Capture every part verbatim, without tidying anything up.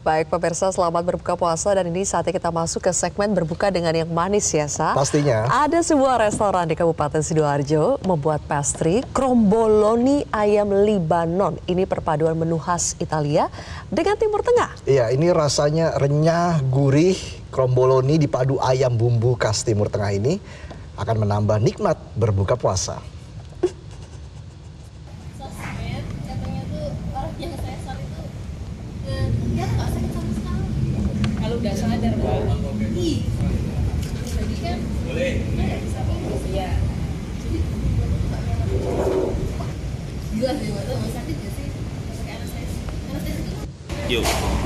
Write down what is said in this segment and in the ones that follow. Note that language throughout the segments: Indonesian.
Baik pemirsa, selamat berbuka puasa dan ini saatnya kita masuk ke segmen berbuka dengan yang manis ya, Sa. Pastinya. Ada sebuah restoran di Kabupaten Sidoarjo membuat pastry cromboloni ayam Libanon. Ini perpaduan menu khas Italia dengan Timur Tengah. Iya, ini rasanya renyah, gurih, cromboloni dipadu ayam bumbu khas Timur Tengah ini akan menambah nikmat berbuka puasa. Kalau udah sadar, Mbak. Ih. Jadi kan boleh. Iya. Jadi gila sih, Mbak. Mau sakit gak sih? Pakai anestesi. Anestesi itu. Yuk.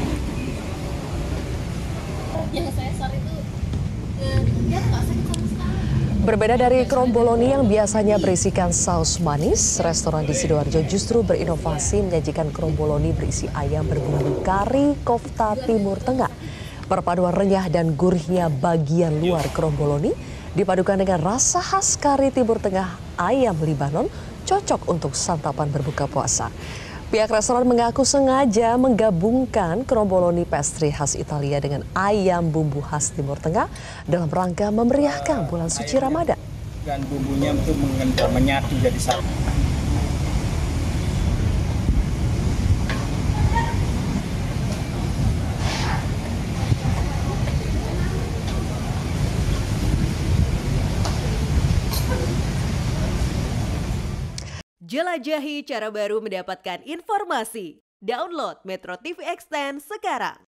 Yang sesar itu dia nggak sakit sama sekali. Berbeda dari cromboloni yang biasanya berisikan saus manis, restoran di Sidoarjo justru berinovasi menyajikan cromboloni berisi ayam berbumbu kari kofta Timur Tengah. Perpaduan renyah dan gurihnya bagian luar cromboloni dipadukan dengan rasa khas kari Timur Tengah ayam Libanon cocok untuk santapan berbuka puasa. Pihak restoran mengaku sengaja menggabungkan cromboloni pastry khas Italia dengan ayam bumbu khas Timur Tengah dalam rangka memeriahkan bulan suci Ramadan. Dan bumbunya itu menyatu jadi satu. Jelajahi cara baru mendapatkan informasi. Download Metro T V Extend sekarang.